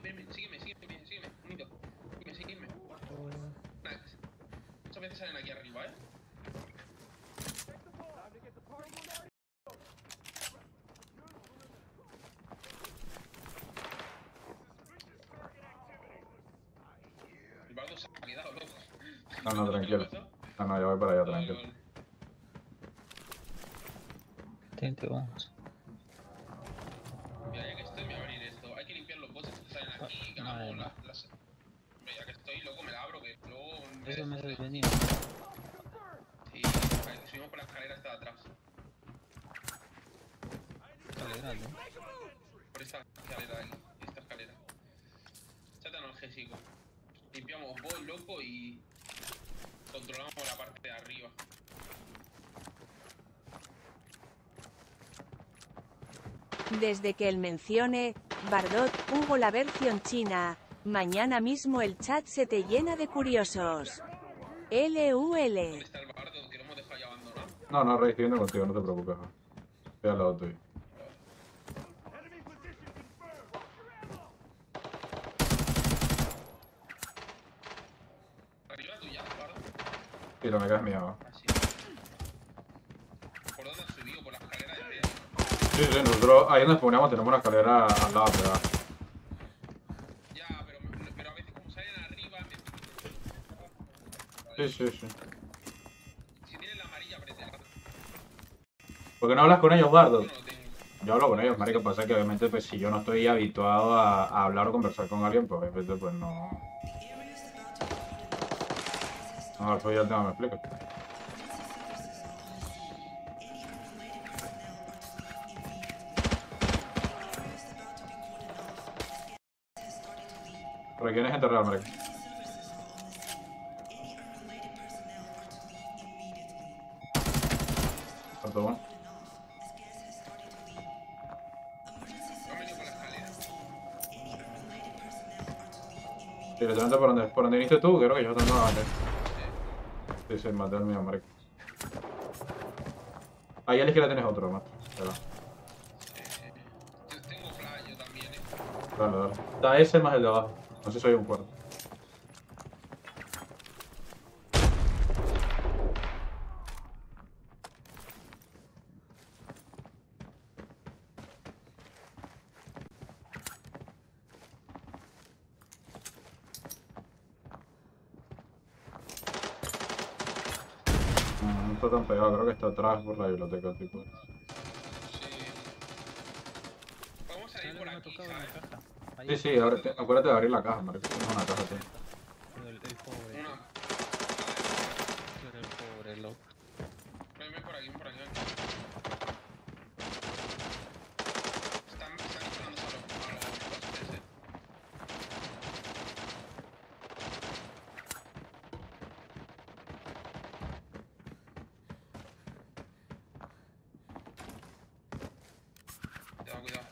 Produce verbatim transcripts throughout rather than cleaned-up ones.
ven, ven, sígueme, sígueme, sígueme, unito. Sígueme, sígueme. Nice. Muchas veces salen aquí arriba, eh. El bardo se ha quedado loco. No, no, tranquilo. No, no, yo voy para allá, tranquilo. Vale, vale. Tente, vamos. Mira, ya que estoy, me voy a abrir esto. Hay que limpiar los botes que salen aquí y ganamos las, las... Hombre, ya que estoy, loco, me la abro, que luego... Eso me has venido. Sí, vale, subimos por la escalera hasta atrás. Sale grande. Por esta escalera de aquí, esta escalera. Échate analgésico. Limpiamos bot, loco, y... controlamos la parte de arriba. Desde que él mencione, Bardot, Hugo la versión china, mañana mismo el chat se te llena de curiosos. L U L. ¿Dónde está el bardo? Que lo hemos dejado ya abandonado. No, no, Rey, estoy viendo contigo, no te preocupes. Estoy al lado tuyo. ¿Arriba tuya, bardo? Sí, lo me quedas mío. Así. ¿Por dónde has subido? Por la escalera de medio. Sí, sí, nosotros ahí donde spawnamos tenemos una escalera al lado pegada. Ya, pero, pero a veces como salen arriba... Me... Sí, sí, sí. Si tienes la amarilla, apriétela. ¿Por qué no hablas con ellos, Bardo? Yo no lo tengo. Yo hablo con ellos, marico, pasa que obviamente pues si yo no estoy habituado a, a hablar o conversar con alguien, pues obviamente pues no... No, pues ya el tema me explica. Por aquí viene gente real, marico. Cuarto bueno. No me dio por la escalera. Directamente por donde, por donde viniste tú, creo que yo también lo maté. Sí, sí, maté al mío, marico. Ahí a la izquierda tienes otro, mato. Sí, sí. Yo tengo flash, yo también, eh. Dale, dale. Está ese más el de abajo. No sé si soy un cuarto. No está tan pegado, creo que está atrás por la biblioteca, tipo. Sí. Vamos a ir por aquí, ¿sabes? Sí, sí, ahora te- acuérdate de abrir la caja, marico. Tienes una caja, sí. El, el pobre. Una. El pobre loco. Ven, ven por aquí, ven por aquí, ven. Están, están disparando solo a los coches, eh. Cuidado, cuidado.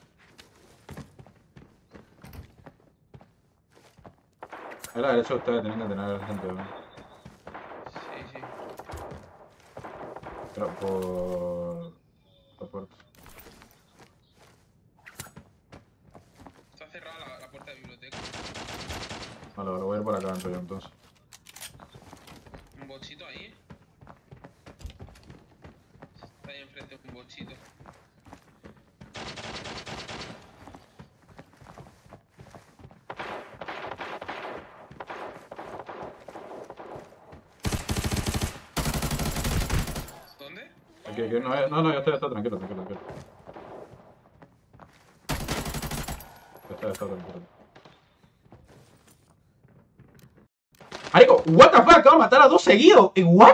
A la derecha ustedes tienen que tener gente, ¿no? Sí, sí. Pero por... por puerta. Está cerrada la, la puerta de biblioteca. Vale, vale, voy a ir por acá dentro yo entonces. Un bochito ahí. Está ahí enfrente un bochito. ¿Dónde? Aquí, aquí, no, eh, no, no, yo estoy, estoy tranquilo, tranquilo, tranquilo. Yo estoy, estoy tranquilo. Marico, what the fuck, acabo de matar a dos seguidos. ¿Y what?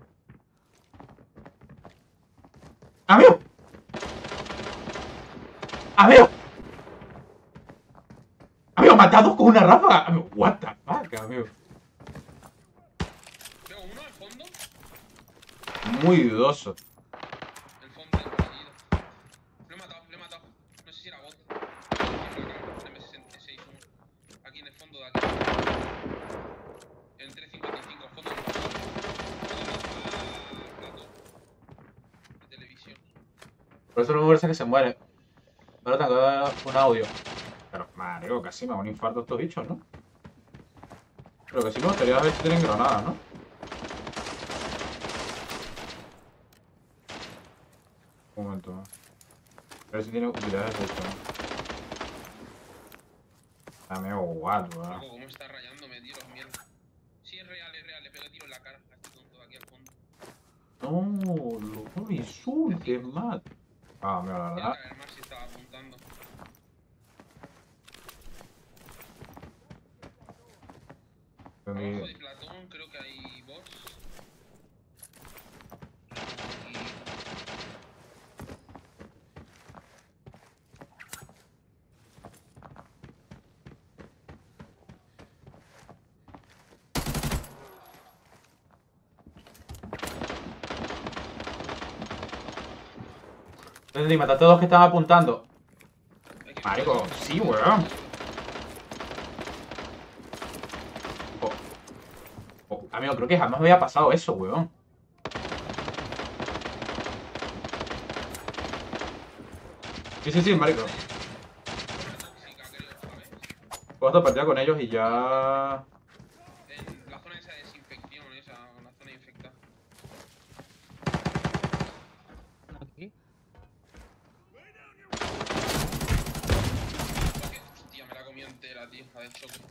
Amigo. Amigo. Amigo, maté a dos con una ráfaga. Amigo, what the fuck, amigo. Veo uno al fondo. Muy dudoso. El fondo del fallido. Lo he matado, lo he matado. No sé si era bot. M sesenta y seis uno. Aquí en el fondo de aquí. En trescientos cincuenta y cinco, fondo del plato de televisión. Por eso no me parece que se muere. Ahora tengo un audio. Pero, madre. Marico, casi me da un infarto estos bichos, ¿no? Pero que sí me gustaría ver si tienen granadas, ¿no? Un momento. A ver si tiene utilidades de esto, ¿no? Dame what, weón. Loco, cómo está rayándome, tío, los mierdas. Sí, es real, es real, le pego tiro en la cara a este tonto de aquí al fondo. No, loco, no me insultes, Matt. Ah, mira, la Tiene verdad. que haber más si estaba apuntando. Abajo de Platón creo que hay bots. Y... Entonces, mataste a dos que estaban apuntando. hay que- Marico, sí, weón. Oh. Oh, amigo, creo que jamás me había pasado eso, weón. Sí, sí, sí, marico. tóxica, creo, ¿sabes? Puedo hasta partida con ellos y ya... En la zona esa de desinfección, esa, la zona infectada. Aquí. Hostia, me la comí entera, tío, la de choque.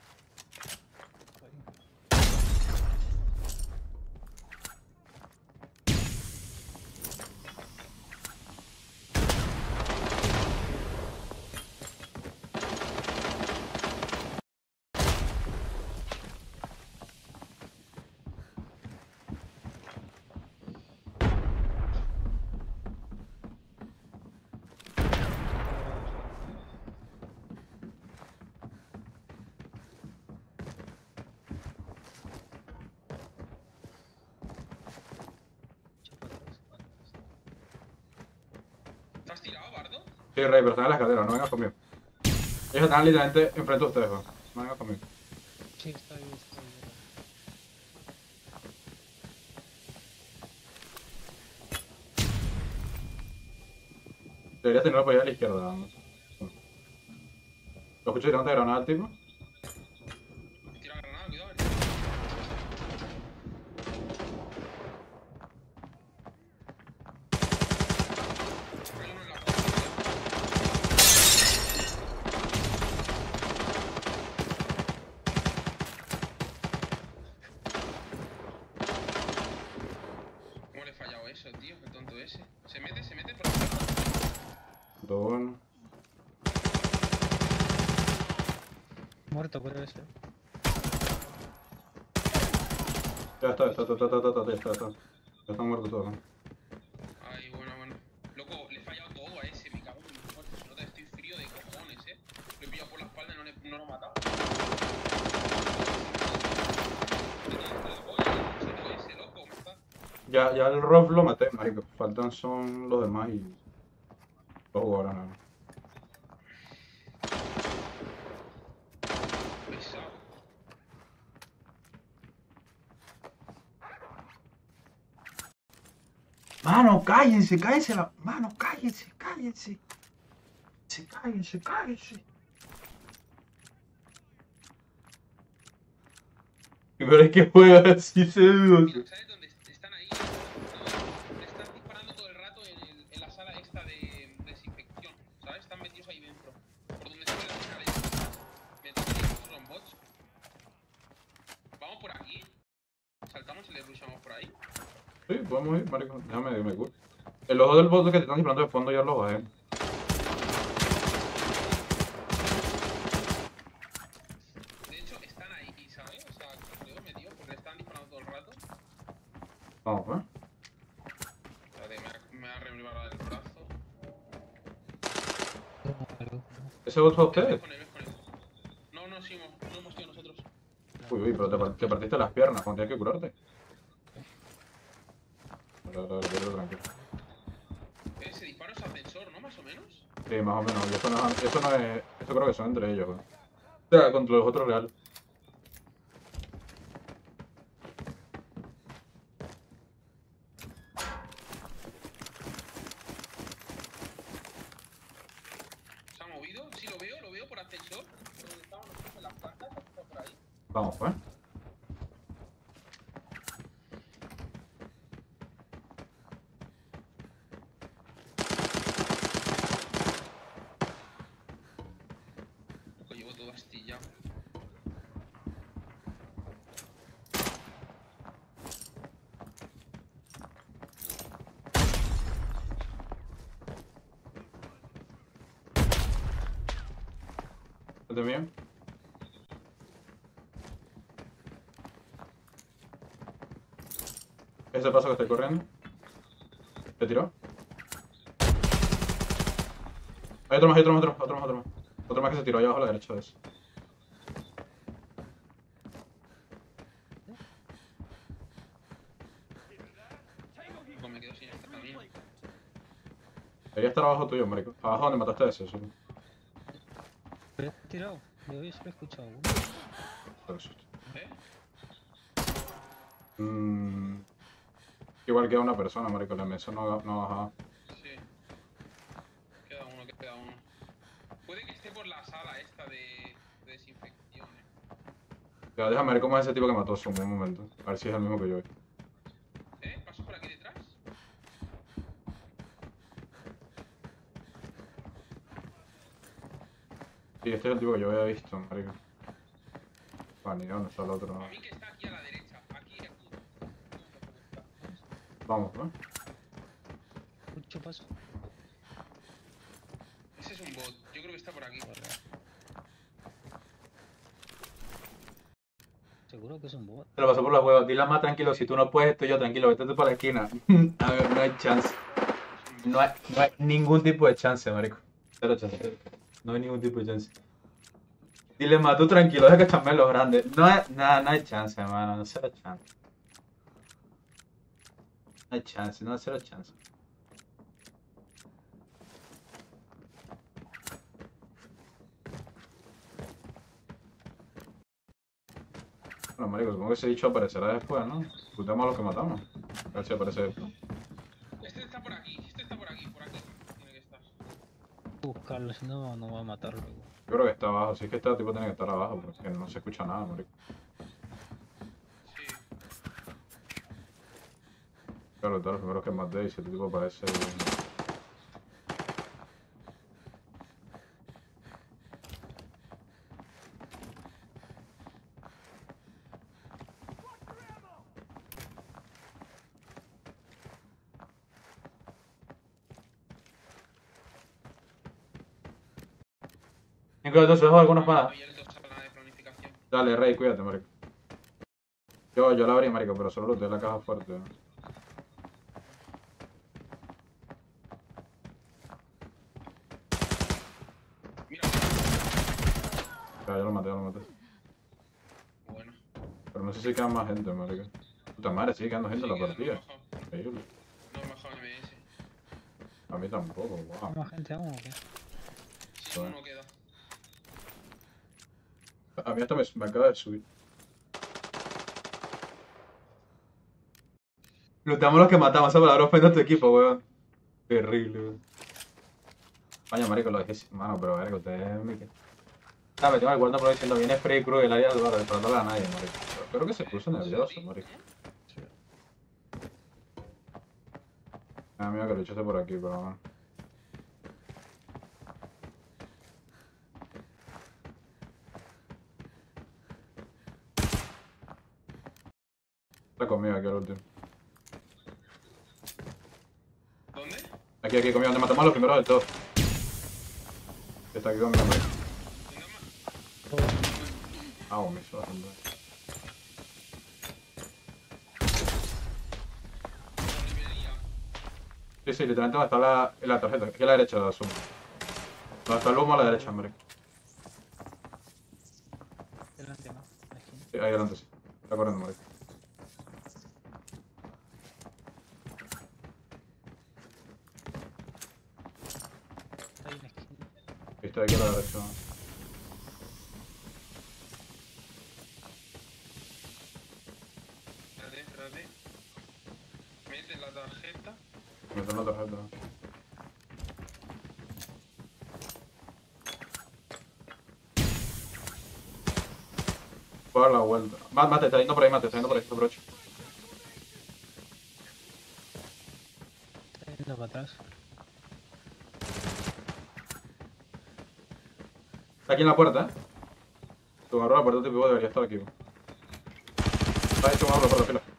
¿Te has tirado, Bardo? Sí, Rey, pero están en la escalera, no vengas conmigo. Ellos están literalmente enfrente de ustedes, weón. No vengas conmigo. Sí, está ahí, está ahí. Deberías tenerlo por allá a la izquierda. ¿No? ¿Lo escucho tirando de granada al tipo? Tira granada, cuidado. Hay uno en la puerta, ¿cómo le he fallado eso, tío? Qué tonto ese. Se mete, se mete por aquí. Todo bueno. Muerto, puede ser. Ya está, está, está, está, está, está, ya está, está. Ya están muertos todos, ¿no? Ay, bueno, bueno. Loco, le he fallado todo a ese, me cago en mis muertos. Se nota que estoy frío de cojones, eh. Lo he pillado por la espalda y no, le, no lo he matado. La polla, el chico ese, loco, ¿cómo está? Ya, ya el Rob lo maté, marico. Faltan son los demás y... los jugadores, ¿no? Pesado. Mano, cállense, cállense la... Mano, cállense, cállense. Sí, cállense, cállense. Pero es que juega así seduce. Mira, ¿sabes dónde están ahí? No, le están disparando todo el rato en, el, en la sala esta de desinfección, ¿sabes? Están metidos ahí dentro. Por donde se las escaleras. Me tocan que son bots. Vamos por aquí. Saltamos y le rushamos por ahí. Sí, podemos ir, marico. Déjame, me curo. El ojo del bot que te están disparando de fondo ya lo bajé. De hecho, están ahí, ¿sabes? O sea, creo metidos porque le están disparando todo el rato. Vamos, pues. Espérate, me va, me va a revivar el brazo. ¿Ese bot fue a Ves ustedes? con él, ves con él. No, no, sí, hemos- no hemos sido nosotros. Uy, uy, pero te, par- te partiste las piernas cuando tienes que curarte. Dale, dale, dale, tranquilo. Ese disparo es ascensor, ¿no? Más o menos. Sí, más o menos. Y eso no, es- eso no es... Eso creo que son entre ellos, güey. O sea, contra los otros reales. ¿Se ha movido? Sí, lo veo, lo veo por ascensor. Vamos, pues. Lo llevo todo astillado. ¿Este mío? Ese paso que estoy corriendo. ¿Te tiró? Hay otro más, hay otro más, otro más, otro más, otro más. Otro más que se tiró allá abajo a la derecha de ese. Pues me quedo sin esta camino. Debería estar abajo tuyo, marico. Abajo donde mataste a ese, sí. ¿Lo he tirado? Yo había solo escuchado uno. Pero susto. ¿Eh? Mm, igual queda una persona, marico. La mesa no, no bajaba. Sí. Queda uno, queda uno. Puede que esté por la sala esta de, de desinfección. eh. Ya, déjame ver cómo es ese tipo que mató a Zoom un momento. A ver si es el mismo que yo vi. ¿Eh? ¿Pasas por aquí detrás? Sí, este es el tipo que yo había visto, marico. Ah, ni dónde está el otro. A mí que está aquí a la derecha. Aquí, aquí. Vamos, ¿no? Escucho paso. Ese es un bot. Yo creo que está por aquí. Seguro que es un bot. Se lo pasó por los huevos. Dile más tranquilo. Si tú no puedes, estoy yo tranquilo. Vete tú para la esquina. A ver, no hay chance. No hay, no hay ningún tipo de chance, marico. Cero chance. No hay ningún tipo de chance. Dile más, tú tranquilo, deja que chambeen los grandes. No hay, nada, no hay chance, hermano. No cero chance. No hay chance, no, cero chance. Bueno, marico, supongo que ese dicho aparecerá después, ¿no? Putemos a los que matamos. A ver si aparece después. Este está por aquí. Este está por aquí. Por aquí. Tiene que estar. Buscarlo, si no, no va a matar luego. Yo creo que está abajo, si es que este tipo tiene que estar abajo, porque no se escucha nada, marico. Sí. Claro, todos los primeros que maté y si este tipo parece... Nico, entonces dejo algunos para... Abierto sala de planificación. Dale, Rey, cuídate, marico. Yo, yo la abrí, marico, pero solo lo de la caja fuerte. ¿no? Mira. Ya, ya lo maté, ya lo maté. Bueno. Pero no sé si queda más gente, marico. Puta madre, sigue quedando gente en la Sí, queda, partida. no me ha bajado. Increíble. No me ha bajado el M S. A mí tampoco, wow. ¿Más gente aún o qué? Sí, Bueno. uno queda. A mí hasta me, me acaba de subir. Lutamos los que matamos, esa palabra ofende a tu equipo, weón. Terrible, weón. Vaya, marico, lo dejé sin mano, pero verga, ustedes me... Ah, me tengo el cuarto por diciendo, viene Freddy Cruz el área del barrio, pero no le da a nadie, marico. Pero creo que se puso nervioso, marico. Me da miedo que lo echaste por aquí, pero bueno. Está conmigo aquí al último. ¿Dónde? Aquí, aquí conmigo, donde matamos a los primeros del todo. Está aquí conmigo, marico. Venga, más. Ah, oh, me hizo bastante. Librería. Sí, sí, literalmente donde está la, la tarjeta. Aquí a la derecha, la suma. Donde está el humo a la derecha, marico. Delante, ¿no? La esquina. Sí, ahí adelante, sí. Está corriendo, marico. Está ahí en la esquina. Ahí está aquí a la derecha. Espérate, espérate. Mete la tarjeta. Me está la tarjeta. puedo dar la vuelta. Mate, mate, está yendo por ahí, mate, está yendo por ahí, aprovecho. Está yendo para atrás. Está aquí en la puerta, eh. Tu agarró la puerta, tipo debería estar aquí. Está hecho, agarro la puerta, fila.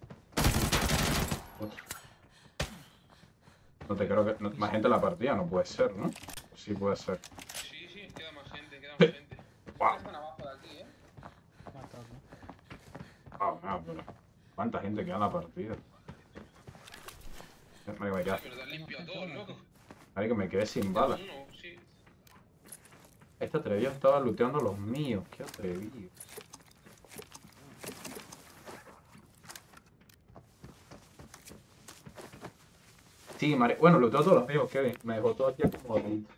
No te creo que... no- más gente en la partida, no puede ser, ¿no? Sí puede ser. Sí, sí, queda más gente, queda más gente. Guau. Están abajo de aquí, ¿eh? Matado. Ah, no, pero... ¿Cuánta gente queda en la partida? Marico, me Sí, queda... pero te han limpiado a todos, loco. Marico, me quedé sin Queda balas. uno, sí. Este atrevido estaba looteando los míos. Qué atrevido. Sí, Mari... Bueno, looteó todos los míos, Kevin. Me dejó todo aquí acomodadito.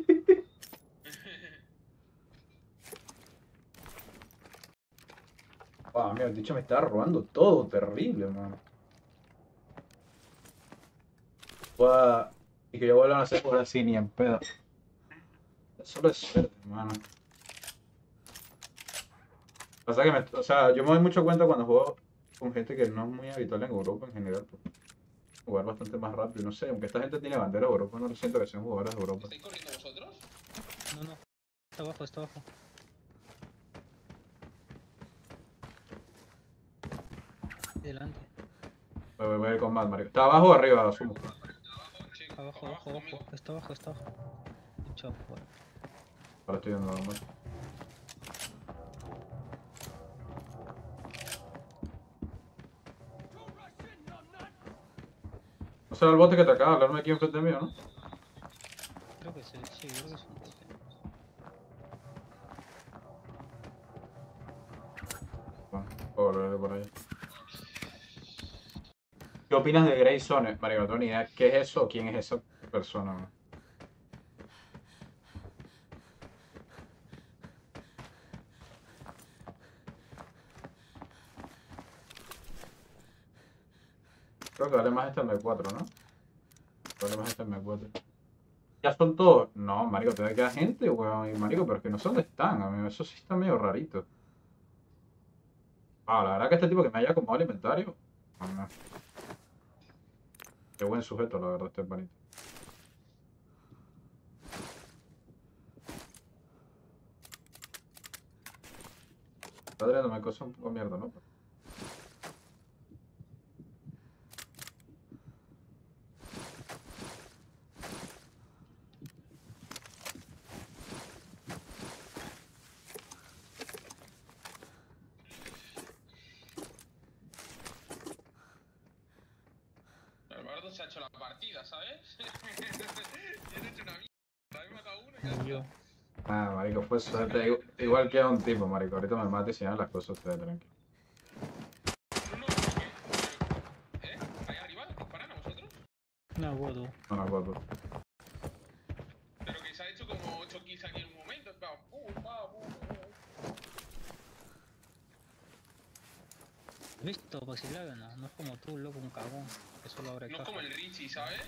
Ah, mira, el dicho me estaba robando todo. Terrible, mano. Guau. Y que yo vuelvan a hacer por así ni en pedo. Solo es suerte, mano. Pasa que me, o sea, yo me doy mucho cuenta cuando juego con gente que no es muy habitual en Europa en general, pues, jugar bastante más rápido, no sé, aunque esta gente tiene bandera de Europa, no lo siento que sean jugadores de Europa. ¿Estáis corriendo vosotros? No, no. Está abajo, está abajo. Delante. Voy, voy, voy a ir con más, marico. ¿Está abajo o arriba, asumo? Sí, Abajo, abajo, conmigo. abajo. Está abajo, está abajo. Chao, fuera. Ahora estoy viendo más. No será el bote que te acaba de hablarme aquí enfrente mío, ¿no? Creo que sí, sí, creo que sí. Bueno, puedo volver por ahí. ¿Qué opinas de Grayzone, marico? No tengo ni idea. ¿Qué es eso o quién es esa persona, man? Creo que vale más este M cuatro, ¿no? Vale más este M cuatro. ¿Ya son todos? No, marico, te queda gente, weón. Y marico, pero es que no sé dónde están, amigo. Eso sí está medio rarito. Ah, la verdad que este tipo que me haya acomodado el inventario. No, no. Qué buen sujeto, la verdad, este panito. Está tirándome cosas un poco mierda, ¿no? El bardo se ha hecho la partida, ¿sabes? Yo he hecho una mierda. He matado a uno y ya está. Yo. Ah, marico, fue suerte. Igual, igual queda un tipo, marico. Ahorita me mate y si no las cosas se tranquilo. No, no, ¿qué? ¿Eh? ¿Ahí arriba? ¿Disparan a vosotros? No, Godu. No me acuerdo. Pero que se ha hecho como ocho kills aquí en un momento. Pa, pum, pa, pum, pum. ¿Visto? Pues si la gana. No es como tú, loco, un cagón. Que solo abre No es caja. como el Richie, ¿sabes?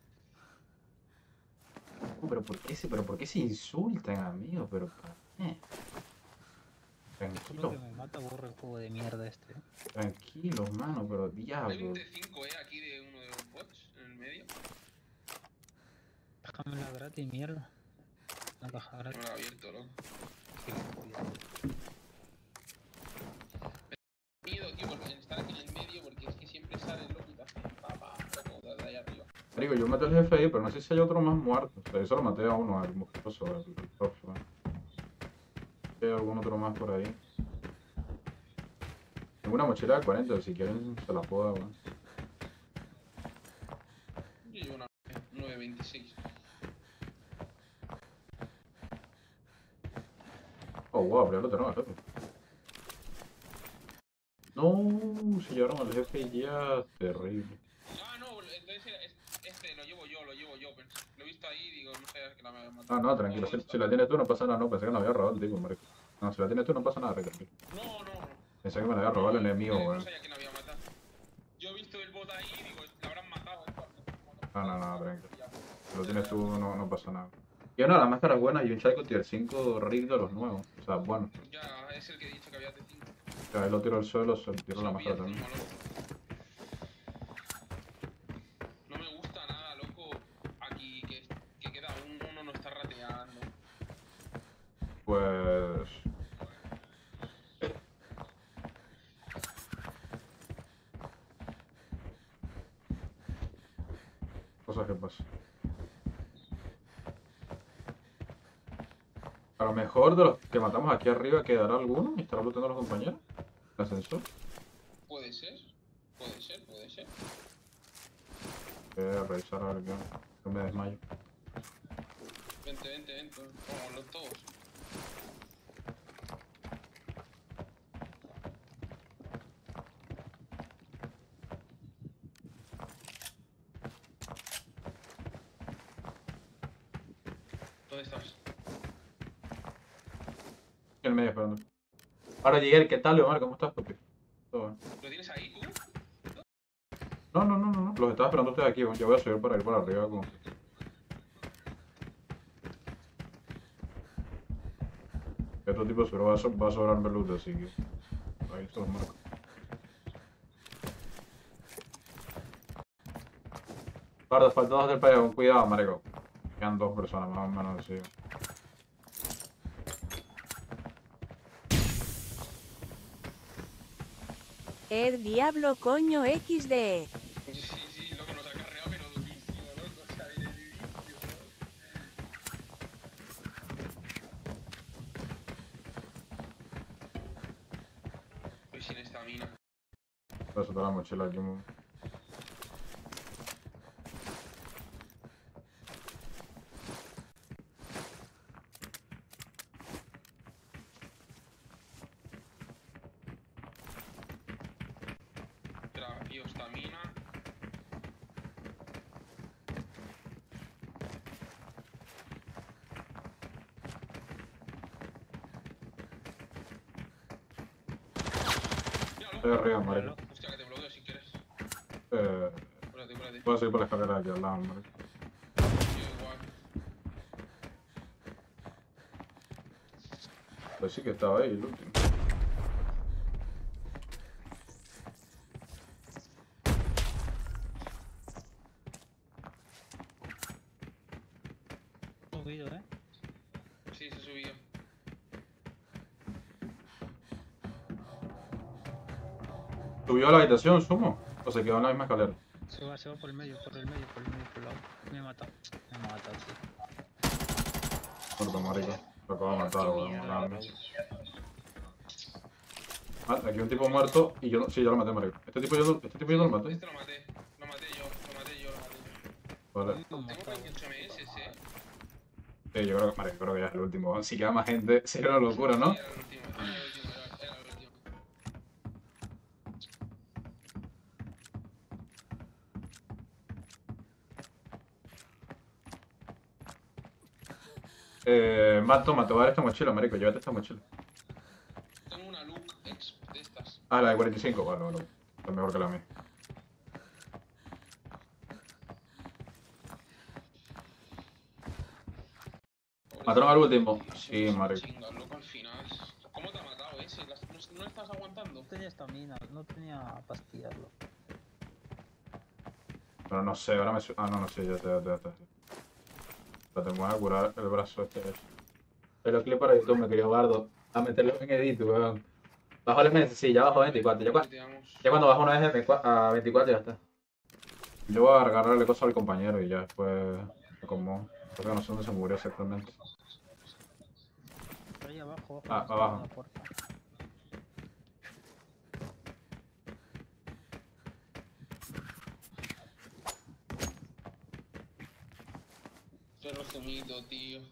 Uh, pero ¿por qué se, pero por qué se insultan, amigo? Pero ¿para qué? Solo Tranquilo, que me mata borra el juego de mierda este. tranquilo, mano, pero Hay un diablo. T cinco E aquí de uno de los bots en el medio. Déjame la gratis, mierda. Una caja No gratis. lo he abierto, loco. Miedo, tío, porque estar aquí en el medio porque es que siempre sale el loco y te hace pa, pa, como de ahí arriba. Marico, yo maté al jefe ahí, pero no sé si hay otro más muerto. O sea, yo solo maté a uno, al mosquitoso, al al profe, ¿no? Si hay algún otro más por ahí. Tengo una mochila de cuarenta, si quieren se la puedo dar, weón. Yo llevo una nueve veintiséis. Oh, wow, pero ya lo tenemos al jefe. No, se llevaron al jefe ya, terrible. Ah, no, entonces era- es- este lo llevo yo, lo llevo yo. Pensé, lo he visto ahí y digo, no sabía que la me había matado. Ah, no, tranquilo, si, si la tienes tú no pasa nada, no, pensé que me había robado el tipo, marico. No, si la tienes tú no pasa nada, tranquilo. No, no, no. Pensé que me la había robado el enemigo, Eh, No weón. sabía que la había matado. Yo he visto el bot ahí y digo, la habrán matado. ¿Eh? No, no, no, tranquilo. Si lo tienes tú no, no pasa nada. Y una de las máscaras buenas y un chaleco tier cinco rig de los nuevos. O sea, bueno. Ya, es el que he dicho que había T cinco. Ahí lo tiro al suelo, se lo tiro a la Se máscara pilla también. encima, loco. No me gusta nada, loco. Aquí que, que queda uno, uno no está rateando. Pues... Cosas que pasan. A lo mejor de los que matamos aquí arriba quedará alguno y estará looteando a los compañeros. El ascensor. Puede ser, puede ser, puede ser. Voy a revisar a ver qué que me desmayo. Vente, vente, vente. Vámonos todos. ¿Dónde estás? En el medio esperando. Ahora Miguel, ¿qué tal, Leomar? ¿Cómo estás, papi? Todo bien. ¿Lo tienes ahí tú? No, no, no, no, no. Los estaba esperando ustedes aquí. Yo voy a subir para ir para arriba como... Otro tipo de seguro va a, so va a sobrar loot, así que... Ahí se los marco. Guarda, faltan dos del país. Con cuidado, marico. Quedan dos personas más o menos así. El diablo coño equis de. Sí, sí, sí, loco, nos ha carreado, pero durísimo, loco. O sea, viene durísimo. Estoy sin estamina. Voy a soltar la mochila aquí. mo- Espera, tío, estamina. Mira, Estoy loco. arriba, marico. Hostia, que te bloqueo si quieres. Eh... Espérate, espérate. Puedo seguir por la escalera aquí al lado, marico. Yo igual. Pues sí que estaba ahí, el último. Subido, ¿eh? Sí, se subió. ¿Subió a la habitación, sumo? ¿O se quedó en la misma escalera? Se va, se va por el medio, por el medio, por el medio, por el lado. Me ha matado. Me ha matado, sí. Muerto, marico. Lo acabo de matar, weón. Mierda, mames. Ah, aquí hay un tipo muerto y yo no... Sí, ya lo maté, marico. Este tipo yo, lo- este tipo yo no lo maté. Este lo maté. Lo maté yo, lo maté yo, lo maté yo. Vale. Me ha Tengo matado. veintiocho M S, eh. Sí, yo creo que, marico, creo que ya es el último. Si queda más gente, sería una locura, ¿no? Era el último, era el último, era, era el último. Eh, Matt, toma, te voy a dar esta mochila, marico. Llévate esta mochila. Tengo una Luke X de estas. Ah, la de cuarenta y cinco, vale, vale. Es mejor que la mía. ¿Mataron al último? Sí, marico. Chinga, loco, al final. ¿Cómo te ha matado ese? ¿Las- ¿No, no estás aguantando? No tenía estamina, no tenía pastillas, loco. Pero no sé, ahora me... su- Ah, no, no sé, ya está, ya está. La tengo a curar el brazo este. Pero clip para YouTube, me quería Bardo. A meterlo en edit, weón. Bajo el M S, sí, ya bajo veinticuatro. Ya, cua- Veamos. ya cuando bajo una vez M cua- a veinticuatro ya está. Yo voy a agarrarle cosas al compañero y ya después me como. Porque no sé dónde se murió exactamente. Por ahí abajo, abajo. Ah, está abajo. en la puerta. Qué resumito, tío.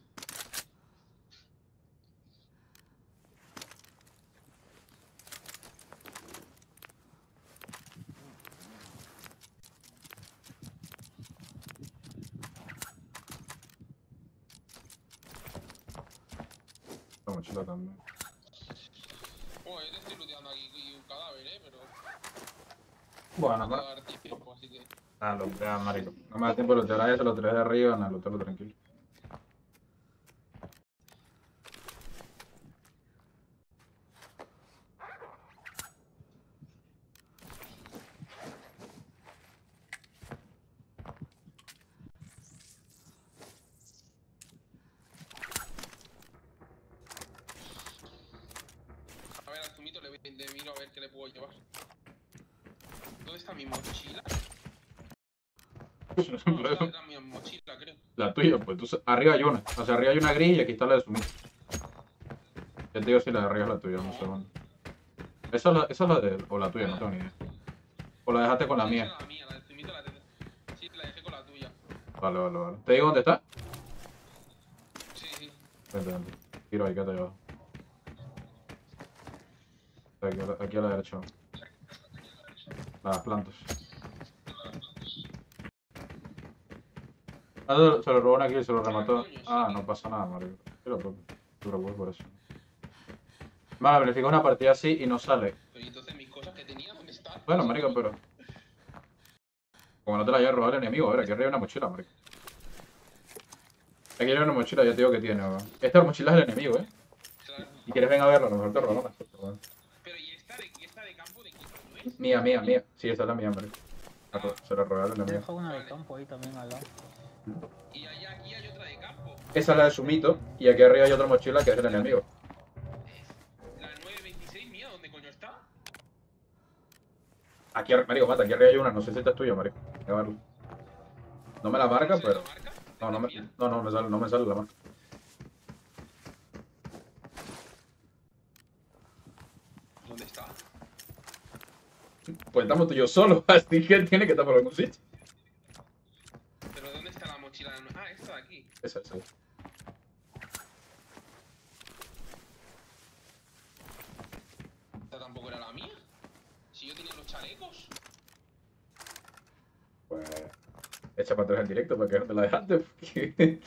La mochila también. Bueno, yo te estoy looteando aquí un cadáver, eh, pero Bueno, no te no. va a dar tiempo, así que... Ah, lo ya, marico. No me da tiempo de lootear a ese, los tres de arriba, nada, lootearlo tranquilo. Miro a ver qué le puedo llevar. ¿Dónde está mi mochila? No, no está detrás de mi mochila, creo. La tuya, pues tú, sa- arriba hay una. O sea, arriba hay una gris y aquí está la de Sumito. Ya te digo si la de arriba es la tuya, un segundo. Esa es la, esa es la de... O la tuya, no tengo ni idea. O la dejaste con la Sí, mía. esa es la mía, la de Zumito la tengo. Sí, la dejé con la tuya. Vale, vale, vale. ¿Te digo dónde está? Sí, sí. Vente, vente. Tiro ahí, quédate abajo. Aquí a la, aquí a la derecha. Las plantas. Ah, se lo- se lo robó una kill, se lo remató. Ah, no pasa nada, marico. Yo lo propio. No te preocupes por eso. Vale, verifica una partida así y no sale. Pero ¿y entonces mis cosas que tenía, ¿dónde están? Bueno, marico, pero... Como no te la haya robado el enemigo, a ver, aquí arriba hay una mochila, marico. Aquí hay una mochila, ya te digo que tiene, weón. Esta mochila es del enemigo, eh. Claro. Si quieres ven a verla, a lo mejor te roban. Pero ¿y esta de, y esta de campo de quién no es? Mía, mía, mía. Sí, esa es la mía, marico. La ro- Se la robaron el He enemigo. dejado una de campo ahí también al lado. Y allá aquí hay otra de campo. Esa es la de Sumito y aquí arriba hay otra mochila que es del enemigo. La nueve veintiséis mía, ¿dónde coño está? Aquí, arri- marico, mata, aquí arriba hay una, no sé si esta es tuya, marico. Voy a verlo. No me la marca, ¿No sé pero... la marca? No, no me, ¿Mía? no, no me sale, no me sale la marca. ¿Dónde está? Pues estamos tú y yo solos, así que tiene que estar por algún sitio. ¿Pero dónde está la mochila? de nue- Ah, esta de aquí. Esa, esa. Esta tampoco era la mía. Si yo tenía los chalecos. Pues... Echa para atrás el directo para que no te la dejaste, porque...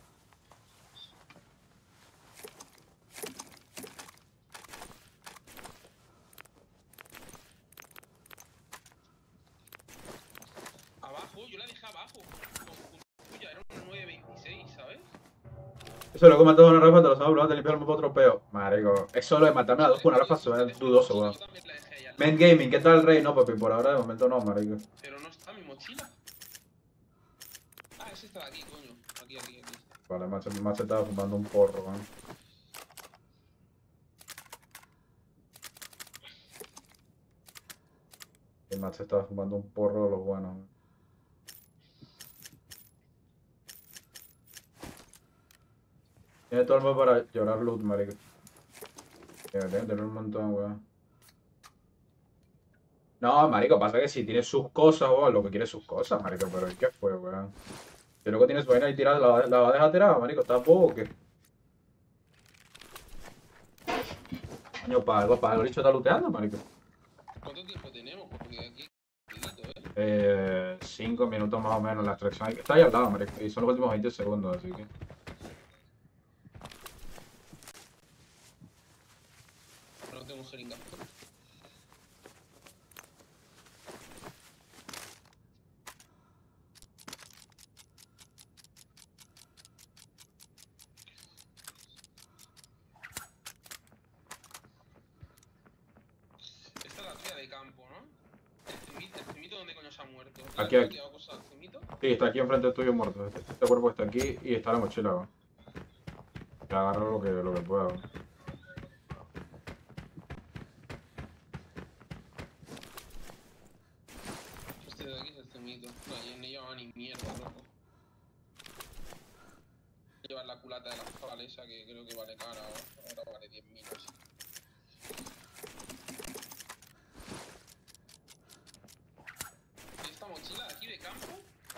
Abajo, yo la dejé abajo. Con, con tuya, era una nueve veintiséis, ¿sabes? Eso lo que mató a una Rafa, te lo sabes, de limpiar el mapa otro peo. Marico, eso lo de matarme a dos con una Rafa se ve dudoso, weón. Yo también la dejé allá al lado. Men Gaming, ¿qué tal, Rey? No, papi, por ahora de momento no, marico. Pero no está mi mochila. Ah, esa está de aquí, coño. Aquí, aquí, aquí. Vale, Macho, Macho estaba fumando un porro, weón. El Macho estaba fumando un porro de los buenos, weón. Tiene todo el mundo para llorar loot, marico. Tiene que tener un montón, weón. No, marico, pasa que si tiene sus cosas, weón, lo que quiere es sus cosas, marico, pero ¿y qué fue, weón? Si luego tienes vaina ahí tirada, la, va- la va a dejar tirada, marico, ¿estás bobo o qué? Coño, para algo, para algo, el bicho está looteando, marico. ¿Cuánto tiempo tenemos? Porque aquí rapidito, ¿eh? Eh, cinco minutos más o menos la extracción. Está ahí al lado, marico, y son los últimos veinte segundos, así que... No tengo jeringas. Esta es la tuya de campo, ¿no? El cimito, el cimito, ¿dónde coño se ha muerto? ¿Le Aquí, has aquí. tirado cosas al cimito? Sí, está aquí enfrente tuyo muerto. Este, este cuerpo está aquí y está la mochila, weón. Que agarro lo que, lo que pueda, weón. Este de aquí es el cimito. No, y no llevaba ni mierda, loco. Lleva la culata de la falesa que creo que vale cara ahora. Ahora vale diez mil o así. ¿Y esta mochila de aquí de campo?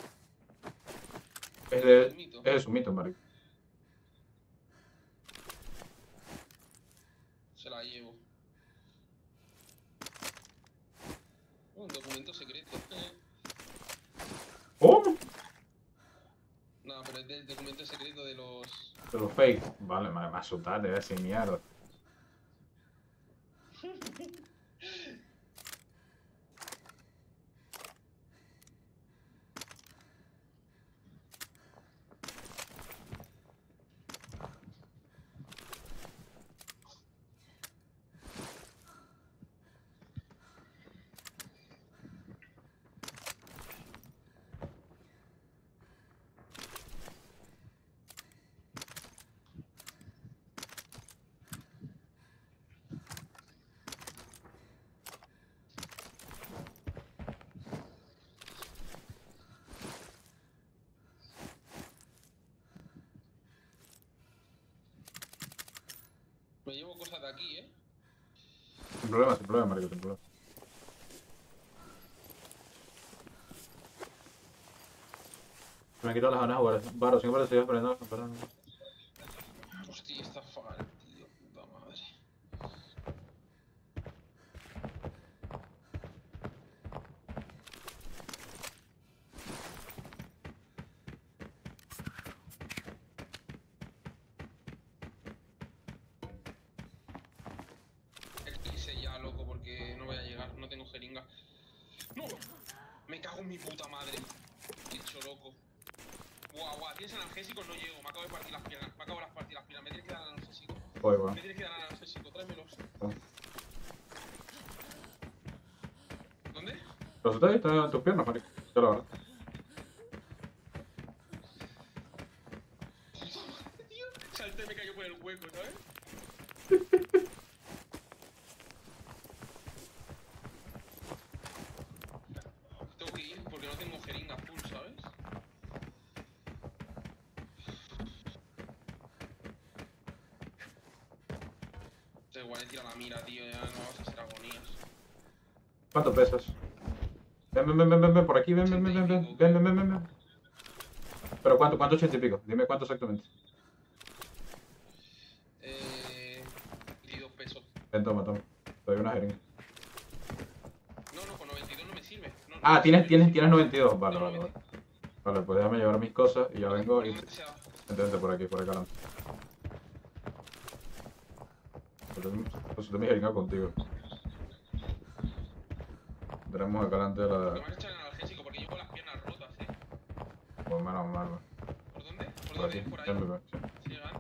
Es de... Cimito. Es de Sumito, marico. Se la llevo. Un documento secreto. ¿Cómo? No, pero es del documento secreto de los... De los fake. Vale, me, me asustaste, ese mierda. Me llevo cosas de aquí, ¿eh? Sin problema, sin problema, marico, sin problema. Me han quitado las ganas de jugar. Varo, siempre estoy aprendiendo. Hostia, está fal, tío. Puta madre. El quise ya, loco, porque no voy a llegar. No tengo jeringa. ¡No! Me cago en mi puta madre. Bicho loco. Guau, guau, tienes analgésico, no llego, me acabo de partir las piernas, me acabo de partir las piernas, me tienes que dar analgésico. Voy, va. Me tienes que dar analgésico, tráemelos. Ah. ¿Dónde? Los ustedes están en tus piernas, marico. Yo la verdad. Tío, salté y me cayó por el hueco, ¿sabes? Tengo que ir porque no tengo jeringa full, ¿sabes? Da igual, he tirado la mira, tío, ya no vas a hacer agonías. ¿Cuánto pesas? Ven, ven, ven, ven, ven, ven, por aquí, ven, ven, ven, ven, ven, ven, ven, ven, ven, ven. Pero ¿cuánto, cuánto ochenta y pico? Dime cuánto exactamente. Eh... veintidós pesos. Ven, toma, toma. Te doy una jeringa. No, no, con noventa y dos no me sirve. No, no Ah, me tienes, sirve. tienes, tienes noventa y dos. Vale, No, vale, vale. noventa. Vale, pues déjame llevar mis cosas y ya vengo y... ¿Dónde se va? Vente, vente por aquí, por acá adelante. Consulté mi jeringa contigo. Tenemos acá delante de Que la... me has echado el analgésico porque llevo las piernas rotas, eh. Pues menos mal, ¿no? ¿Por dónde? ¿Por Por dónde? aquí. Por ahí. Ven, ven, ven, sí. Sí, gigante.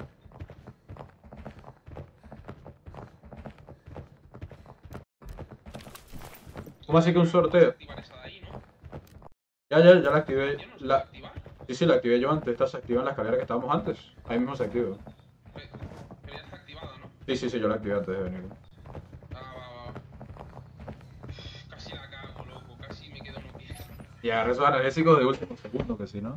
¿Cómo así que un sorteo? Activar esa de ahí, ¿no? Ya, ya, ya la activé. ¿Ya no se puede La... activar? Sí, sí, la activé yo antes. Esta se activa en la escalera que estábamos antes. Ahí mismo se activa. Pero, pero ya está activada, ¿no? Sí, sí, sí, yo la activé antes de venir. Ah, va, va, va. Casi la cago, loco. Casi me quedo unos pies. Y agarré esos analgésicos de último segundo, que si no...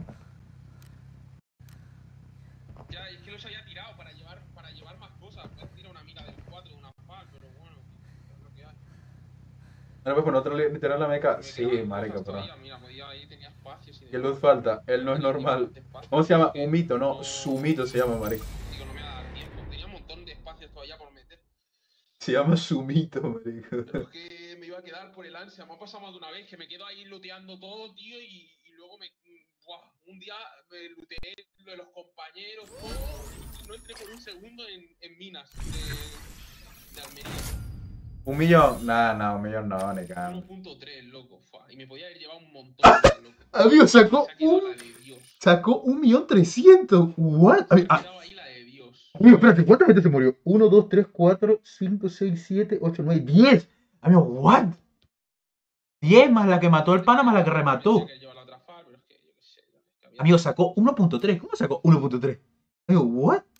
Ya, es que los había tirado para llevar, para llevar más cosas. Me tira una mira del cuatro, una fal, pero bueno, es lo que hay. No, pues no te literal la meca. Me Sí, quedaban marico, cosas pero... todavía. Mira, podía ahí, tenía espacios y ¿Qué demás. luz falta? Él no es Tenía normal. bastante espacio, ¿Cómo se llama? porque Un mito, no. no- Su mito se llama, marico. Digo, no me va a dar tiempo. Tenía un montón de espacios todavía por meter. Se llama su mito, marico. Pero es que me iba a quedar por el ansia. Me ha pasado más de una vez que me quedo ahí looteando todo, tío, y, y luego me... Buah, un día me looteé lo de los compañeros, todo, y no entré por un segundo en, en minas de, de Almería. Un millón. Nada, nada, un millón no, ni uno cagando. punto tres, loco. Fua, y me podía haber llevado un montón de loco. Amigo, sacó Se ha quedado un... la de Dios. Sacó un millón trescientos. What? Se Amigo, ha ah, quedado ahí la de Dios. amigo, espérate, ¿cuánta gente se murió? uno, dos, tres, cuatro, cinco, seis, siete, ocho, nueve, diez. Amigo, what? diez más la que mató el pana más la que remató. Pensé que llevaba la otra fal, pero es que yo qué sé, es que había- Amigo, sacó uno punto tres. ¿Cómo sacó uno punto tres? Amigo, what?